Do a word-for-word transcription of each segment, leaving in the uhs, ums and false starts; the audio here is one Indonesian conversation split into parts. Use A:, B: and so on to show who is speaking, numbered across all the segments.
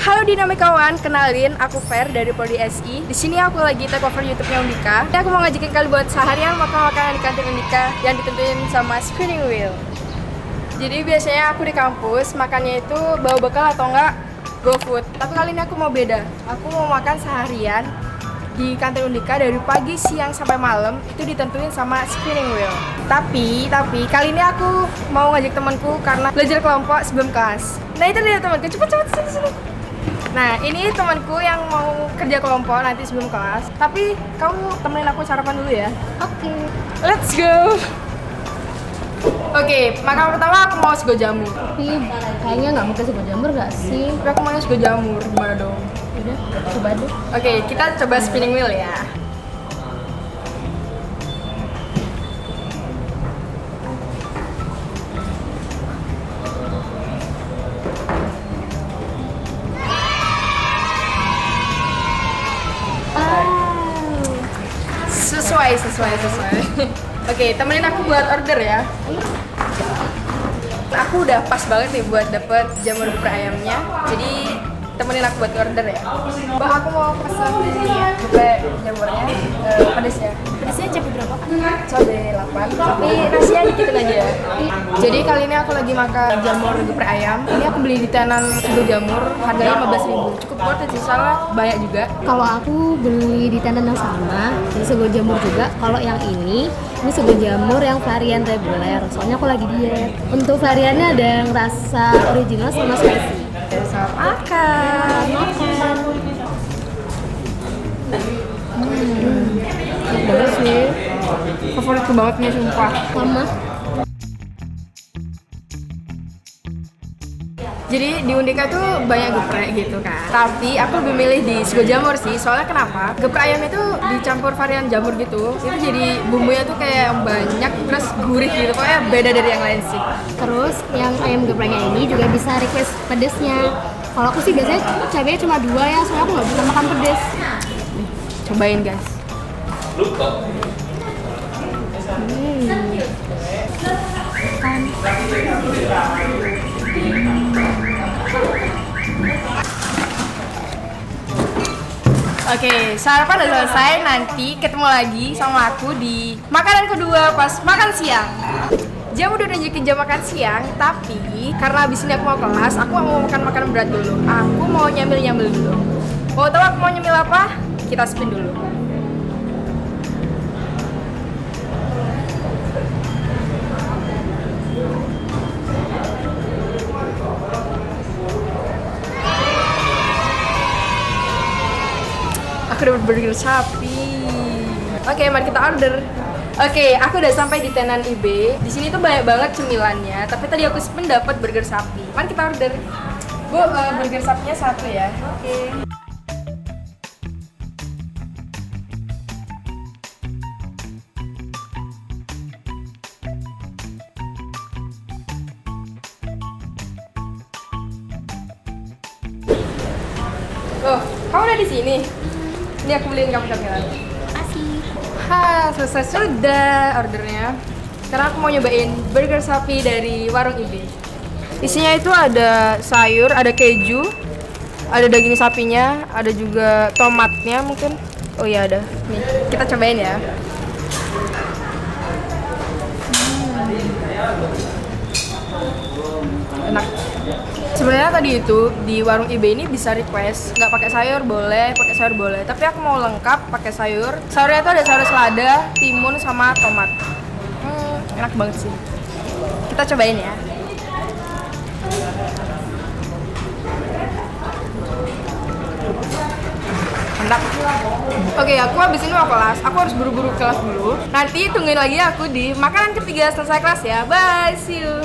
A: Halo Dinamikawan, kenalin aku Fer dari Prodi S I. Di sini aku lagi take over YouTube-nya Undika. Ini aku mau ngajakin kalian buat seharian makan makanan di kantin Undika yang ditentuin sama spinning wheel. Jadi biasanya aku di kampus makannya itu bawa bekal atau enggak GoFood. Tapi kali ini aku mau beda. Aku mau makan seharian di kantin Undika dari pagi, siang sampai malam itu ditentuin sama spinning wheel. Tapi, tapi kali ini aku mau ngajak temanku karena belajar kelompok sebelum kelas. Nah itu dia temanku, cepet-cepet sini sini. Nah ini temanku yang mau kerja kelompok nanti sebelum kelas. Tapi kamu temenin aku sarapan dulu ya.
B: Oke. Okay.
A: Let's go. Oke, okay, makanan pertama aku mau sego jamur.
B: Tapi kayaknya nggak mungkin sego jamur nggak sih?
A: Tapi aku mau sego jamur, gimana dong?
B: Udah, coba deh.
A: Oke, okay, kita coba spinning wheel ya. Sesuai, sesuai, sesuai. Oke, okay, temenin aku buat order ya. Aku udah pas banget nih buat dapet jamur geprek ayamnya. Jadi temenin aku buat order ya. Mbak, aku mau pesan geprek jamurnya, uh, pedes ya.
B: Pedasnya cabai berapa?
A: Cabai delapan, tapi nasinya dikitin aja ya. Jadi kali ini aku lagi makan jamur geprek ayam. Ini aku beli di tenan sego jamur, harganya lima belas ribu. Cukup worth it sih, soalnya banyak juga.
B: Kalau aku beli di tenan yang sama, di sego jamur juga. Kalau yang ini, ini sego jamur yang varian reguler. Soalnya aku lagi diet. Untuk variannya ada yang rasa original sama spicy.
A: Selamat makan.
B: Makan. Hmm, bagus sih.
A: Favoritku banget nih, sumpah.
B: Lama.
A: Jadi di Undika tuh banyak geprek gitu kan. Tapi aku lebih milih di sego jamur sih. Soalnya kenapa? Geprek ayam itu dicampur varian jamur gitu. Itu jadi bumbunya tuh kayak banyak terus gurih gitu. Pokoknya beda dari yang lain sih.
B: Terus yang ayam gepreknya ini juga bisa request pedesnya. Kalau aku sih biasanya cabenya cuma dua ya, soalnya aku nggak bisa makan pedes.
A: Cobain guys.
B: Hmm. Kan.
A: Oke, sarapan udah selesai. Nanti ketemu lagi sama aku di makanan kedua pas makan siang. Jam udah nunjukin jam makan siang, tapi karena abis ini aku mau kelas, aku mau makan makanan berat dulu. Aku mau nyambil-nyambil dulu. Mau tahu aku mau nyambil apa? Kita spin dulu. Aku dapat burger sapi. Oke, mari kita order. Oke, aku udah sampai di tenan I B. Di sini tuh banyak banget cemilannya. Tapi tadi aku spin dapat burger sapi. Mari kita order. Bu, uh, burger sapinya satu ya. Oke. Oh, kamu udah di sini? Ini aku beliin kamu camilan.
B: Kasih.
A: Ha, selesai sudah ordernya. Sekarang aku mau nyobain burger sapi dari warung I B. Isinya itu ada sayur, ada keju, ada daging sapinya, ada juga tomatnya mungkin. Oh iya ada. Nih, kita cobain ya. Hmm. Enak. Sebenarnya tadi itu di warung I B ini bisa request nggak pakai sayur boleh, pakai sayur boleh. Tapi aku mau lengkap pakai sayur. Sayurnya itu ada sayur selada, timun sama tomat. Hmm, enak banget sih. Kita cobain ya. Mantap. Oke, aku habis ini mau kelas. Aku harus buru-buru kelas dulu. Nanti tungguin lagi aku di makanan ketiga selesai kelas ya. Bye, see you.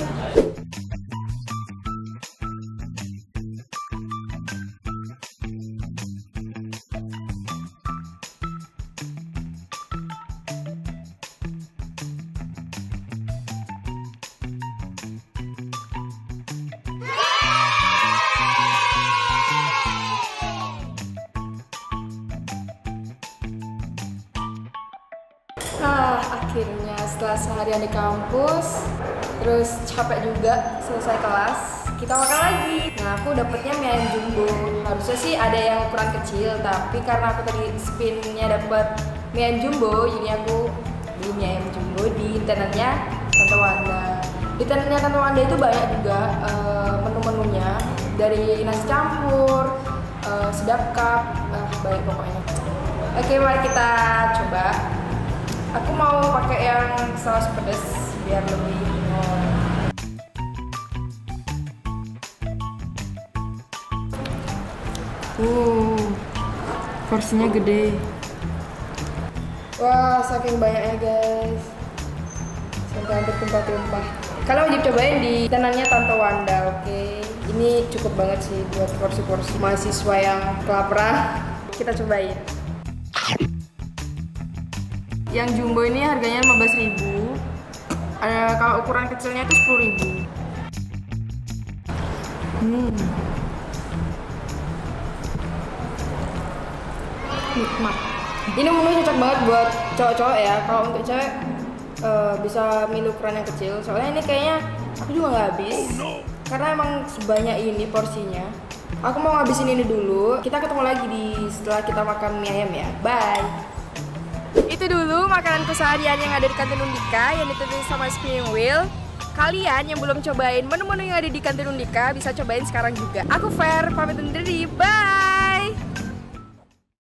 A: Nah, akhirnya setelah seharian di kampus, terus capek juga selesai kelas, kita makan lagi. Nah, aku dapetnya mie ayam jumbo, harus harusnya sih ada yang ukuran kecil, tapi karena aku tadi spinnya dapet mie ayam jumbo, jadi aku beli mie ayam jumbo di internetnya Tante Wanda. Di internetnya Tante Wanda itu banyak juga uh, menu-menunya, dari nasi campur, uh, sedap cup, uh, banyak pokoknya. Oke, mari kita coba. Aku mau pakai yang saus pedas biar lebih oh. Uh, porsinya gede. Wah, saking banyaknya guys, sampai hampir tumpah-tumpah. Kalian wajib cobain di channelnya Tante Wanda, oke? Okay? Ini cukup banget sih buat porsi-porsi mahasiswa yang kelaparan. Kita cobain. Yang jumbo ini harganya lima belas ribu. Ada kalau ukuran kecilnya itu sepuluh ribu. Hmm. Nikmat. Ini menu cocok banget buat cowok-cowok ya. Kalau untuk cewek uh, bisa milih ukuran yang kecil. Soalnya ini kayaknya aku juga nggak habis. Oh, no. Karena emang sebanyak ini porsinya. Aku mau ngabisin ini dulu. Kita ketemu lagi di setelah kita makan mie ayam ya. Bye. Itu dulu makanan keseharian yang ada di kantin Undika yang ditulis sama Spinning Wheel. Kalian yang belum cobain menu-menu yang ada di kantin Undika bisa cobain sekarang juga. Aku Fer, pamit undur diri. Bye.